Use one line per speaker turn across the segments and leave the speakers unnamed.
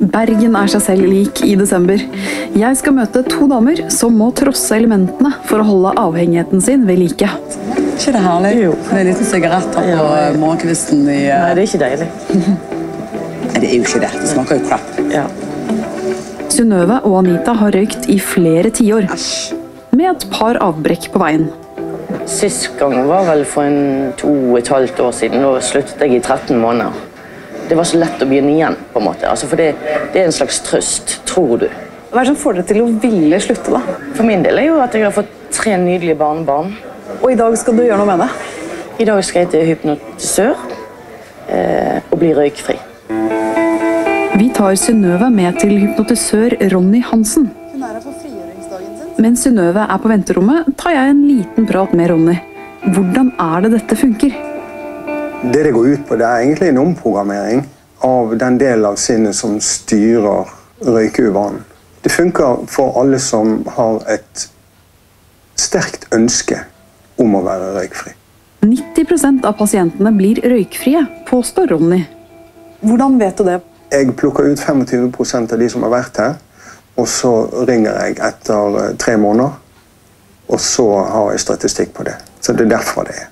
Bergen er seg selv lik i desember. Jeg skal møte to damer som må trosse elementene for å holde avhengigheten sin ved like.
Ikke det herlig? Jo. Det er litt sigaretter på morgenkvisten i...
Nei, det er ikke deilig.
Nei, det er jo ikke det. Det smaker jo crap.
Ja.
Synnøve og Anita har røykt i flere tiår, med et par avbrekk på veien.
Sist gang var vel for 2,5 år siden. Nå sluttet jeg i 13 måneder. Det var så lett å begynne igjen, på en måte. Altså, for det er en slags trøst, tror du.
Hva er det som får dere til å ville slutte, da?
For min del er jo at jeg har fått 3 nydelige barnebarn.
Og i dag skal du gjøre noe med det?
I dag skal jeg til hypnotisør og bli røykfri.
Vi tar Synnøve med til hypnotisør Ronny Hansen. Mens Synnøve er på venterommet, tar jeg en liten prat med Ronny. Hvordan er det dette funker?
Det går ut på, det er egentlig en omprogrammering av den delen av sinnet som styrer røykeuvanen. Det funker for alle som har et sterkt ønske om å være røykfri.
90% av pasientene blir røykfrie, påstår Ronny. Hvordan vet du det?
Jeg plukker ut 25% av de som har vært her, og så ringer jeg etter 3 måneder, og så har jeg statistikk på det. Så det er derfor det er.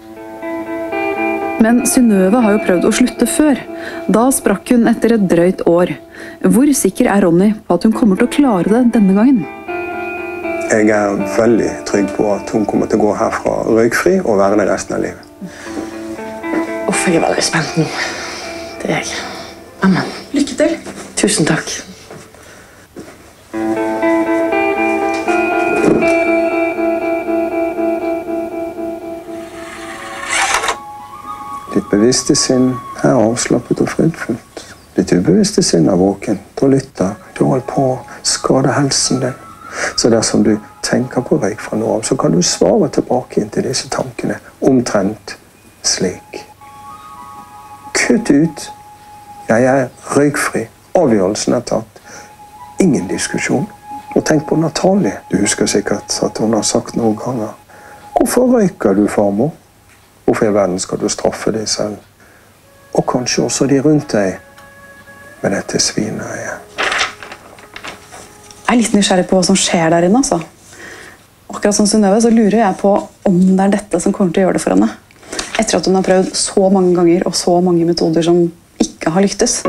Men Synnøve har jo prøvd å slutte før. Da sprakk hun etter et drøyt år. Hvor sikker er Ronny på at hun kommer til å klare det denne gangen?
Jeg er veldig trygg på at hun kommer til å gå herfra røykfri og være det resten av livet.
Uff, jeg er veldig spent nå. Det er jeg. Amen.
Lykke til.
Tusen takk.
Ditt bevisste sinn er avslappet og fredfullt. Ditt ubevisste sinn er våkent og lytter. Du holder på å skade helsen din. Så dersom du tenker på røyk fra nå av, så kan du svare tilbake inn til disse tankene. Omtrent slik. Kutt ut. Jeg er røykfri. Avgjørelsen er tatt. Ingen diskusjon. Og tenk på Natalie. Du husker sikkert at hun har sagt noen ganger. Hvorfor røyker du, farmor? Hvorfor i verden skal du straffe deg selv? Og kanskje også de rundt deg med dette svinøyet.
Jeg er litt nysgjerrig på hva som skjer der inne, altså. Akkurat som Synnøve så lurer jeg på om det er dette som kommer til å gjøre det for henne. Etter at hun har prøvd så mange ganger og så mange metoder som ikke har lyktes.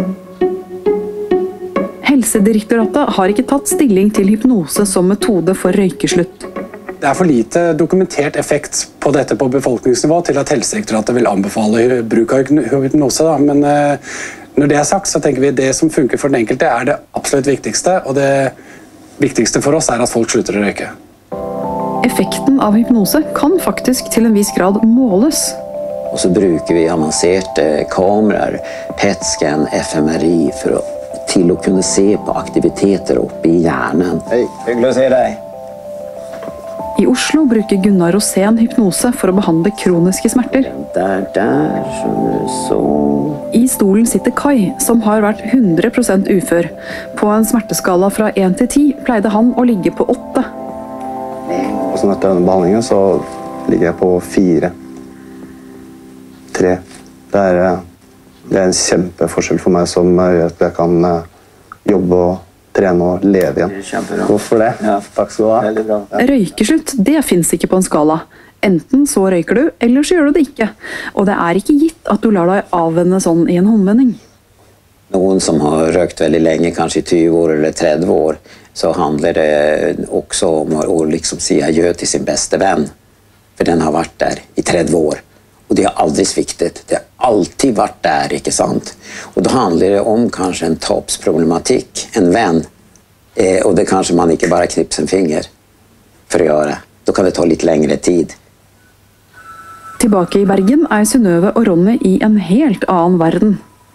Helsedirektoratet har ikke tatt stilling til hypnose som metode for røykeslutt.
Det er for lite dokumentert effekt på dette på befolkningsnivå til at Helsedirektoratet vil anbefale bruk av hypnose. Da. Men når det er sagt, så tenker vi at det som funker for den enkelte er det absolutt viktigste, og det viktigste for oss er at folk slutter å røyke.
Effekten av hypnose kan faktisk til en viss grad måles.
Og så bruker vi avanserte kameraer, PET-scan, fMRI, til å kunne se på aktiviteter oppe i hjernen.
Hei, hyggelig å se deg.
I Oslo bruker Gunnar Rosén hypnose for å behandle kroniske smerter.
Der, så...
I stolen sitter Kai, som har vært 100% ufør. På en smerteskala fra 1 til 10 pleide han å ligge på 8.
Og så etter denne behandlingen så ligger jeg på 4. 3. Det er en kjempeforskjell for meg som gjør at jeg kan jobbe og trene og leve igjen.
Kjempebra.
Hvorfor det?
Ja,
takk skal du ha.
Veldig bra.
Røykeslutt, det finnes ikke på en skala. Enten så røyker du, eller så gjør du det ikke. Og det er ikke gitt at du lar deg avvenne sånn i en håndvending.
Noen som har røkt veldig lenge, kanskje 20 år eller 30 år, så handler det også om å liksom si adjø til sin beste venn. For den har vært der i 30 år. Og det har aldri sviktet. Det har alltid vært der, ikke sant? Og da handler det om kanskje en toppsproblematikk, en venn. Og det kanskje man ikke bare knipser en finger for å gjøre. Da kan det ta litt lengre tid.
Tilbake i Bergen er Synnøve og Ronny i en helt annen verden.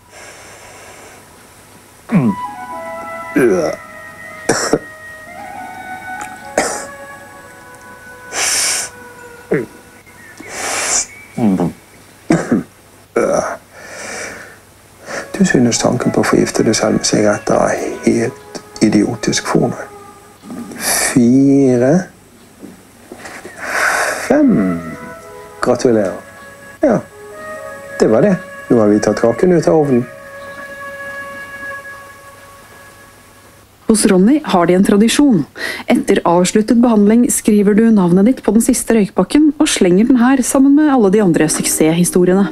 Du synes tanken på å forgifte deg selv med sigaretter er helt idiotisk for noe. 4, 5. Gratulerer. Ja, det var det. Nå har vi tatt kaken ut av ovnen.
Hos Ronny har de en tradisjon. Etter avsluttet behandling skriver du navnet ditt på den siste røykpakken og slenger den her sammen med alle de andre suksesshistoriene.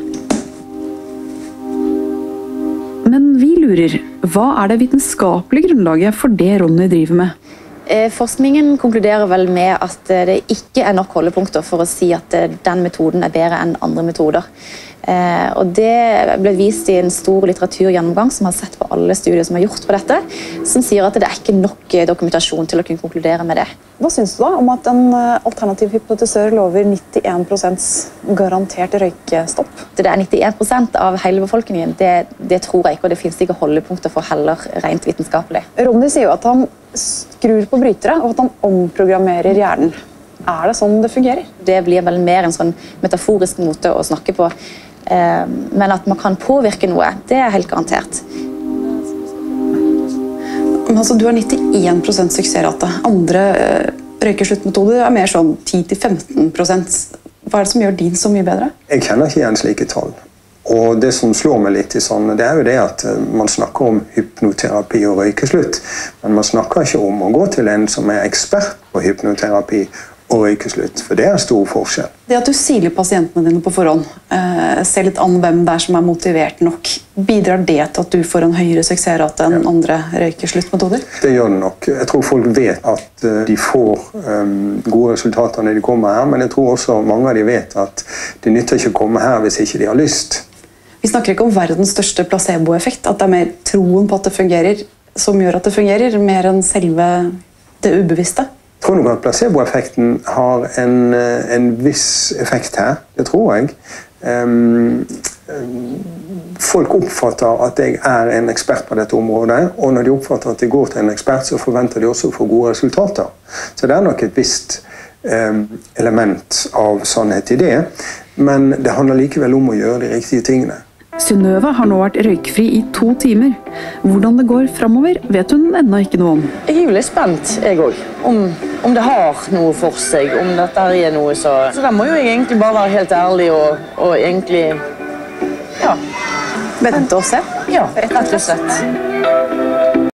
Men vi lurer, hva er det vitenskapelige grunnlaget for det Ronny driver med?
Forskningen konkluderer vel med at det ikke er nok holdepunkter for å si at den metoden er bedre enn andre metoder. Og det ble vist i en stor litteraturgjennomgang som har sett på alle studier som har gjort på dette, som sier at det er ikke nok dokumentasjon til å kunne konkludere med det.
Hva synes du da om at en alternativ hypnotisør lover 91% garantert røykestopp?
Det er 91% av hele befolkningen, det tror jeg ikke, og det finnes ikke holdepunkter for heller rent vitenskapelig.
Ronny sier jo at han skrur på brytere, og at han omprogrammerer hjernen. Er det sånn det fungerer?
Det blir vel mer en sånn metaforisk måte å snakke på, men at man kan påvirke noe, det er helt garantert.
Men altså, du har 91% suksessrate. Andre røykesluttmetoder er mer sånn 10-15%. Hva er det som gjør din så mye bedre?
Jeg kjenner ikke igjen slike tall. Og det som slår meg litt i sånn, det er jo det at man snakker om hypnoterapi og røykeslutt, men man snakker ikke om å gå til en som er ekspert på hypnoterapi og røykeslutt, for det er stor forskjell.
Det at du siler pasientene dine på forhånd, ser litt an hvem det er som er motivert nok, bidrar det til at du får en høyere suksessrate enn andre røykesluttmetoder?
Det gjør det nok. Jeg tror folk vet at de får gode resultater når de kommer her, men jeg tror også mange av de vet at det nytter ikke å komme her hvis ikke de har lyst.
Vi snakker ikke om verdens største placeboeffekt, at det er mer troen på at det fungerer, som gjør at det fungerer, mer enn selve det ubevisste.
Jeg tror nok at placeboeffekten har en viss effekt her, det tror jeg. Folk oppfatter at jeg er en ekspert på dette området, og når de oppfatter at de går til en ekspert, så forventer de også å få gode resultater. Så det er nok et visst element av sannhet i det, men det handler likevel om å gjøre de riktige tingene.
Synnøve har nå vært røykfri i 2 timer. Hvordan det går fremover, vet hun ennå ikke noe om.
Jeg er jo litt spent, jeg også, om det har noe for seg, om dette er noe så da må jo jeg egentlig bare være helt ærlig og egentlig, ja.
Vente og se?
Ja, rett og slett.